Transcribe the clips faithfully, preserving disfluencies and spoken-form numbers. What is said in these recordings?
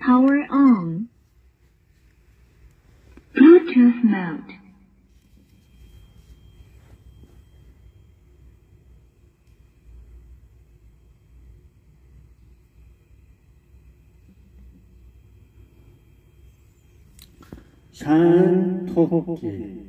Power on. Bluetooth mode. 산토끼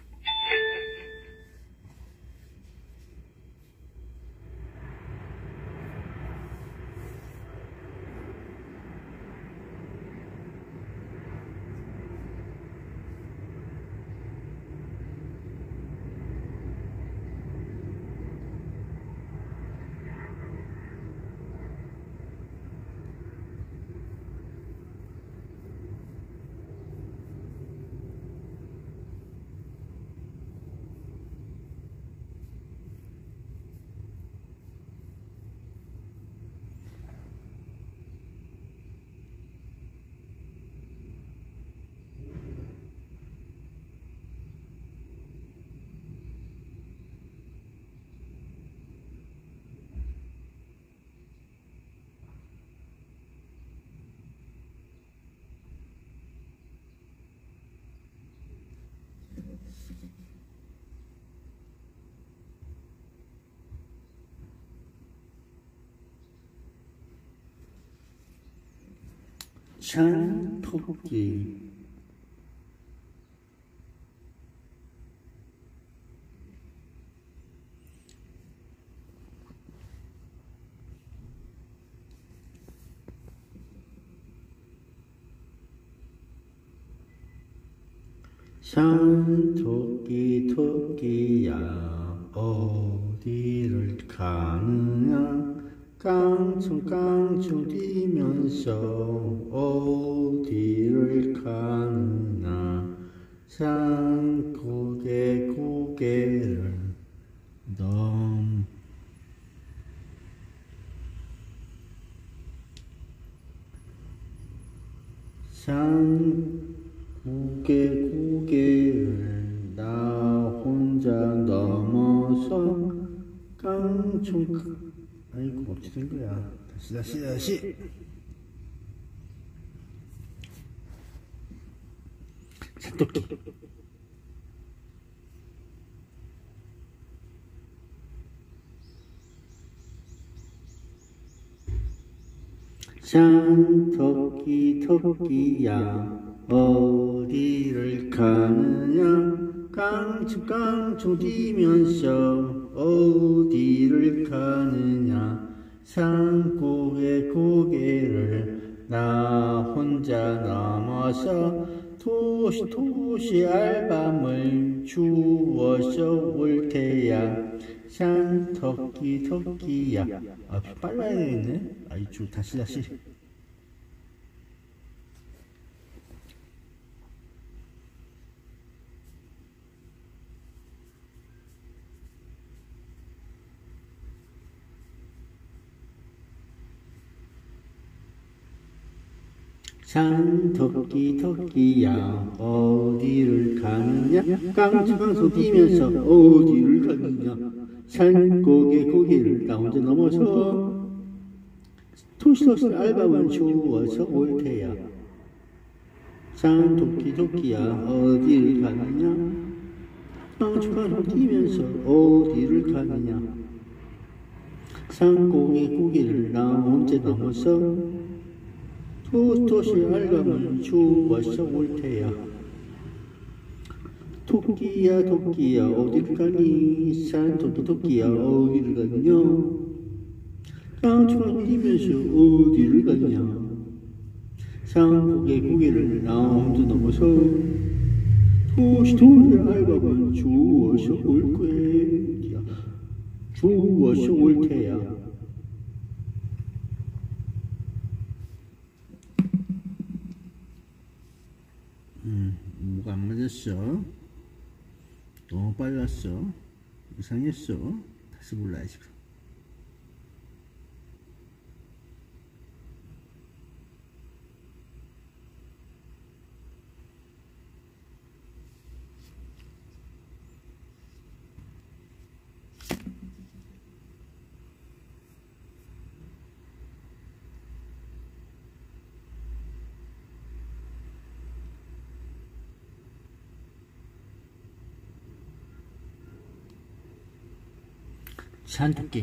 산토끼 산토끼 토끼야 어디를 가느냐 깡충깡충 뛰면서 어디를 가느냐 산고개 고개를 넘 산고개 고개를 나 혼자 넘어서 깡충 아이고 어찌 된 거야. 다시 다시 다시 산토끼 산토끼 토끼야 어디를 가느냐 깡충깡충 뛰면서 어디를 가느냐 산고개 고개를 나 혼자 넘어서 도시 도시 알밤을 주워서 올 테야 산토끼 토끼야 아 빨라야 되겠네 아이 주 다시 다시 산토끼 토끼야 어디를 가느냐 깡충깡충 뛰면서 어디를 가느냐 산고개 고개를 나 혼자 넘어서 토시토시 알밤을 주워서 올 테야 산토끼 토끼야 어디를 가느냐 깡충깡충 뛰면서 어디를 가느냐 산고개 고개를 나 혼자 넘어서 토토시 알밤을 주워서 올 테야 토끼야 토끼야 어디를 가니 산토끼 토끼야 어디를 가느냐 깡충깡충 뛰면서 어디를 가느냐 산고개 고개를 나 혼자 넘어서 토시토시 알밤을 주워서 올 거야 주워서 올 테야 음, 뭐가 안 맞았어. 너무 빨랐어. 이상했어. 다시 불러야지. 산토끼.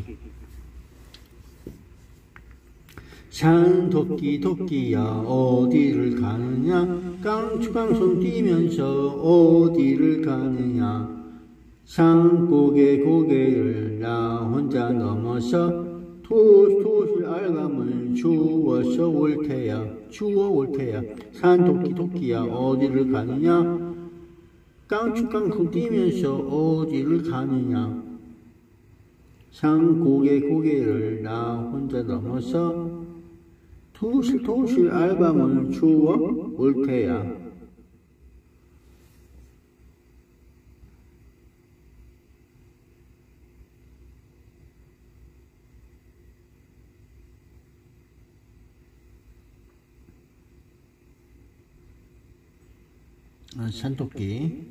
산토끼 토끼야 어디를 가느냐 깡충깡충 뛰면서 어디를 가느냐 산고개 고개를 나 혼자 넘어서 토실토실 알감을 주워서 올 테야 주워 올 테야 산토끼 토끼야 어디를 가느냐 깡충깡충 뛰면서 어디를 가느냐 산고개 고개를 나 혼자 넘어서 토실토실 알밤을 주워 올 테야. 아, 산토끼.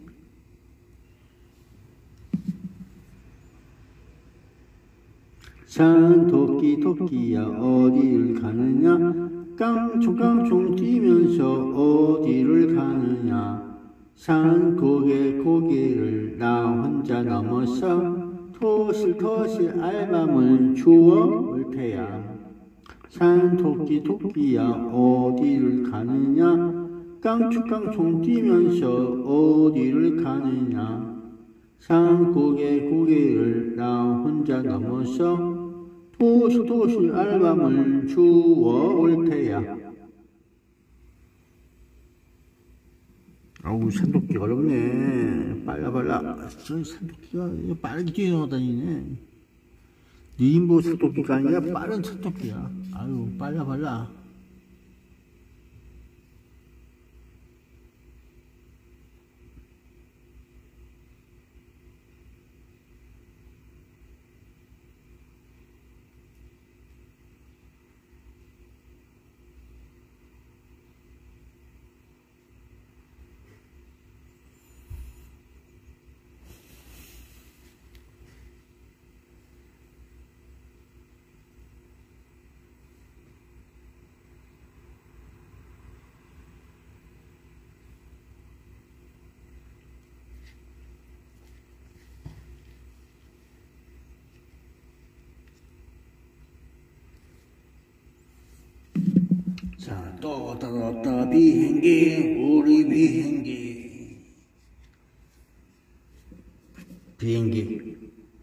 산토끼 토끼야 어디를 가느냐 깡총깡총 뛰면서 어디를 가느냐 산고개 고개를 나 혼자 넘어서 토실토실 알밤을 주워 올 테야. 산토끼 토끼야 어디를 가느냐 깡총깡총 뛰면서 어디를 가느냐 산고개 고개를 나 혼자 넘어서 토실토실 알밤을 주워 올 테야. 아우 산토끼 어렵네. 빨라 빨라. 저 산토끼가 빠르게 뛰어다니네. 니인보 산토끼가 아니라 빠른 산토끼야. 아유 빨라 빨라. 자, 또 떴다 비행기 우리 비행기 비행기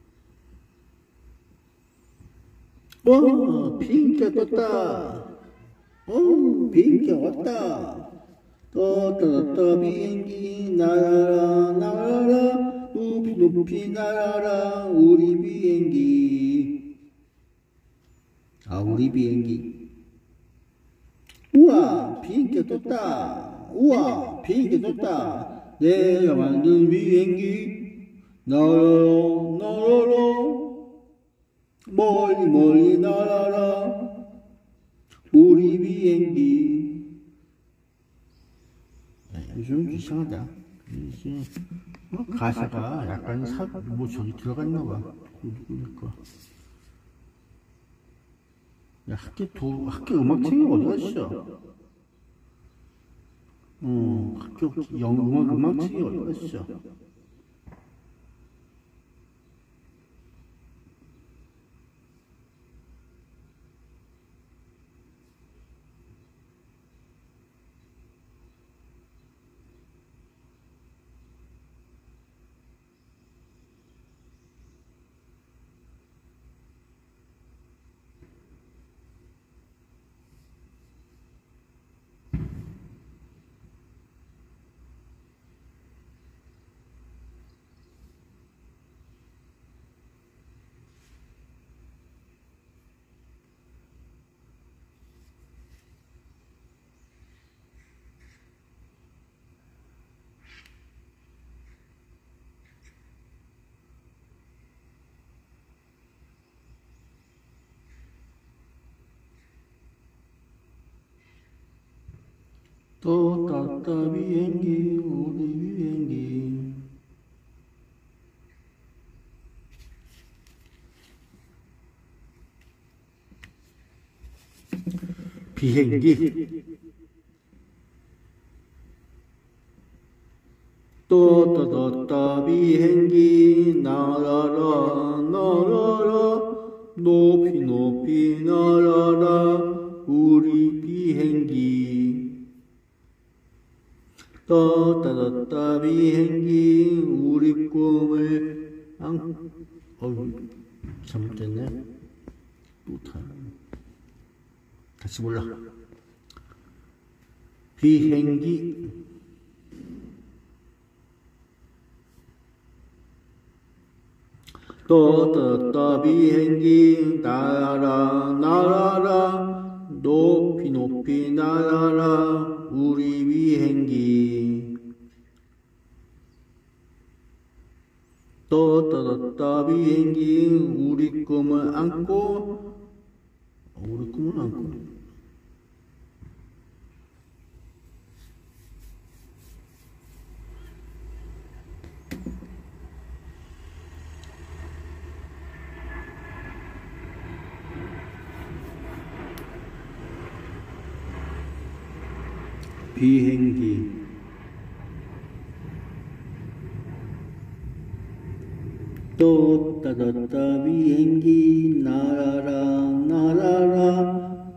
와 비행기가 떴다. 오 비행기가 왔다. 또 떴다 비행기 날아라 날아라 높이 높이 날아라 우리 비행기. 아 우리 비행기. 우와 비행기가 떴다. 우와 비행기가 떴다. 내가 만든 비행기 날아라 날아라 멀리 멀리 날아라 우리 비행기. 좀 이상하다. 어? 가사가 약간 사, 뭐 저기 들어갔나봐. 누구니까. 야, 학교 도, 학교 음악책이 어디 갔어? 어, 학교 영, 음악, 음악책이 어디 갔어? 또 떴다 비행기 우리 비행기. 비행기 떠떠떠떠 비행기 날아라 날아라 높이 높이 날아라 우리 비행기 떠떠떠떠 비행기 우리 꿈을 안 어우 잘못됐네 또 타 다시 몰라 비행기 떠떠떠 비행기 날아라 날아라 높이 높이 날아라 우리 비행기 떠떠떠 비행기 우리 꿈을 안고 우리 꿈을 안고 비행기 떠떠떠 비행기 날아라 날아라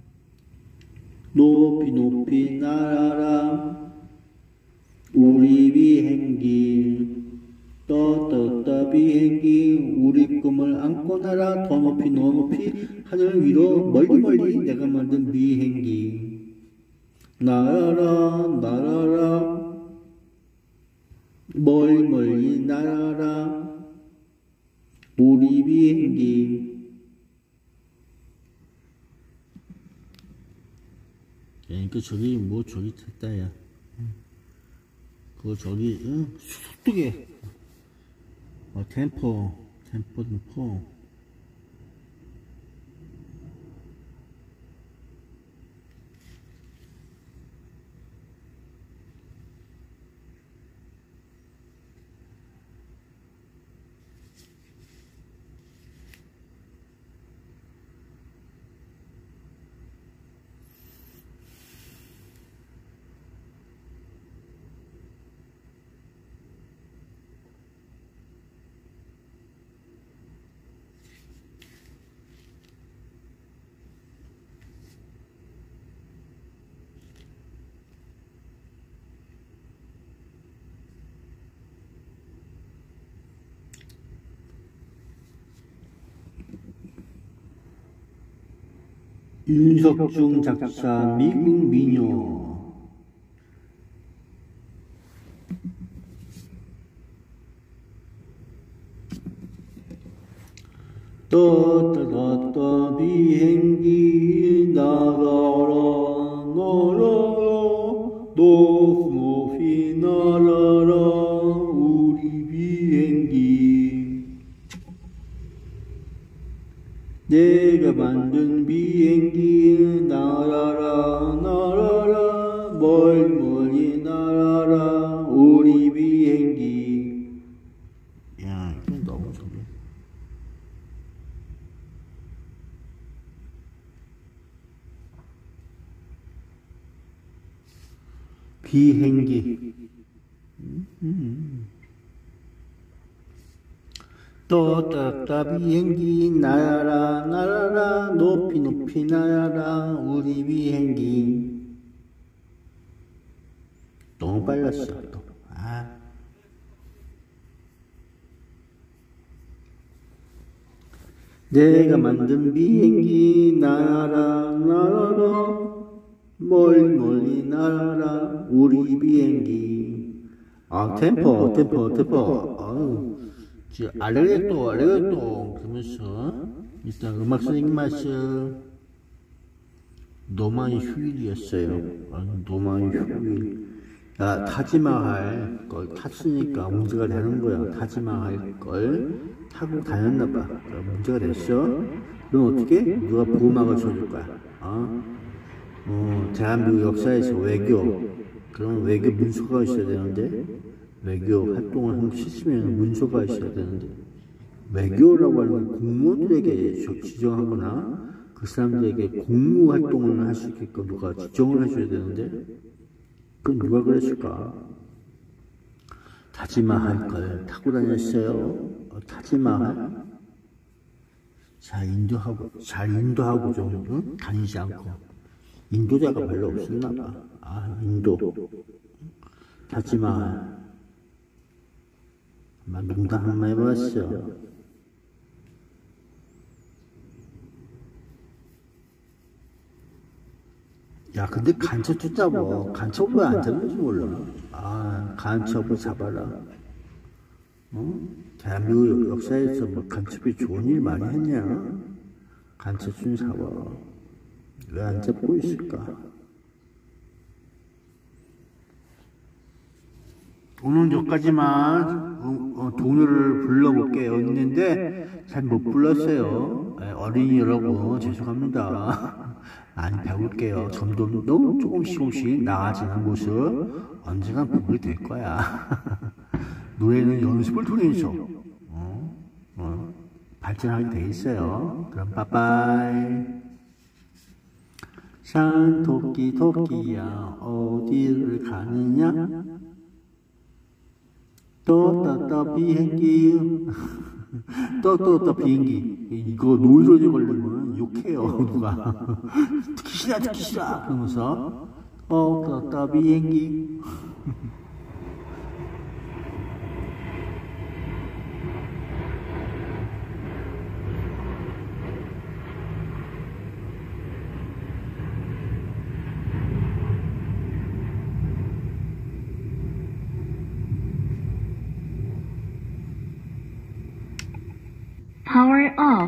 높이 높이 날아라 우리 비행기 떠떠떠 비행기 우리 꿈을 안고 날아 더 높이 더 높이 하늘 위로 멀리 멀리 내가 만든 비행기 날아라 날아라 멀리 멀리 날아라 우리 비행기 그러니까 저기 뭐 저기 됐다 야 그거 저기 응? 속도계 어, 템포 템포 템포 윤석중 작사 미국 민요 떠떠떠떠 비행기 날아라 날아라 높이 날아라 우리 비행기 내가 만든 비행기 날아라 날아라 멀리 멀리 날아라 우리 비행기 야 이건 너무 좋네 비행기 음, 음. 떠떠떠 비행기 날아라 날아라 높이 높이 날아라 우리 비행기 너무 빨랐어 또. 아. 내가 만든 비행기 날아라 날아라 멀리 멀리 날아라 우리 비행기 아 템포 템포 템포 아유 알레그레토 알레그레토 그러면서 일단 음악 선생님 말씀 노마의 휴일이었어요. 아, 노마의 휴일 야 타지마할 걸 탔으니까 문제가 되는 거야. 타지마할 걸 타고 다녔나봐. 문제가 됐어. 그럼 어떻게? 누가 보호막을 쳐줄 거야. 어? 어, 대한민국 역사에서 외교 그럼 외교 문서가 있어야 되는데 외교 활동을 한 시스템에는 문서가 있어야 되는데 외교라고 하는 건 공무원들에게 지정하거나 그 사람들에게 공무 활동을 할 수 있게끔 누가 지정을 해줘야 되는데 그건 누가 그랬을까? 타지마할 걸 타고 다녔어요. 어, 타지마할. 잘 인도하고, 잘 인도하고 좀, 응? 다니지 않고. 인도자가 별로 없었나봐. 아, 인도. 타지마할. 아마 농담 한번 해봤어. 야, 근데 간첩 쫓아봐. 간첩 왜 안 잡는지 몰라. 아, 간첩을 잡아라. 어? 대한민국 역사에서 뭐 간첩이 좋은 일 많이 했냐? 간첩 좀 잡아. 왜 안 잡고 있을까? 오늘 여기까지만 어, 어, 동요를 불러볼게요. 있는데 잘 못 불렀어요. 네, 어린이 여러분 죄송합니다. 많이 배울게요. 점점 더 조금씩 조금씩 나아지는 모습 언젠가 보게 될 거야. 노래는 연습을 통해서 어, 어, 발전하게 돼 있어요. 그럼 빠빠이. 산 토끼 토끼야 어디를 가느냐? 또또또 비행기. 또또또 비행기. 이거 노이로제 걸리면 욕해요 누가. 듣기 싫어 듣기 싫어 그러면서 또또또 비행기. Power off.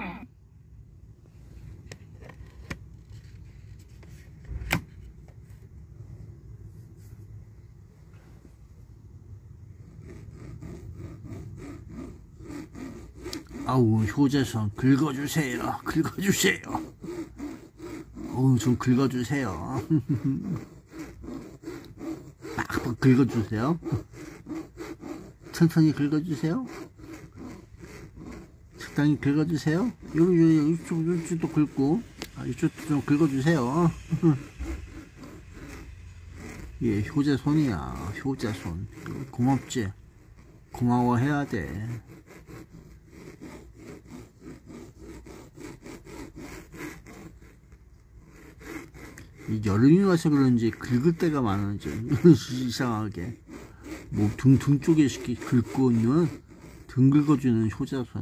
아우 효자손 긁어주세요. 긁어주세요. 어우 좀 긁어주세요. 막 긁어주세요. 천천히 긁어주세요. 적당히 긁어주세요. 여기 이쪽 이쪽도 긁고 아, 이쪽도 좀 긁어주세요. 예, 효자손이야. 효자손. 고맙지? 고마워해야 돼. 이 여름이 와서 그런지 긁을 때가 많아. 좀 이상하게 뭐 등 등 쪽에 이렇게 긁고 있는 등 긁어주는 효자손.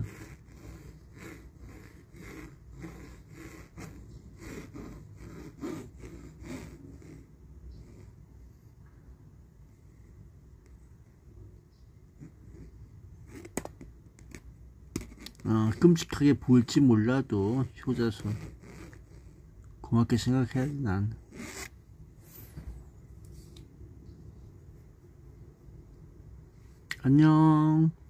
어, 끔찍하게 보일지 몰라도 효자손 고맙게 생각해야지 난. 안녕.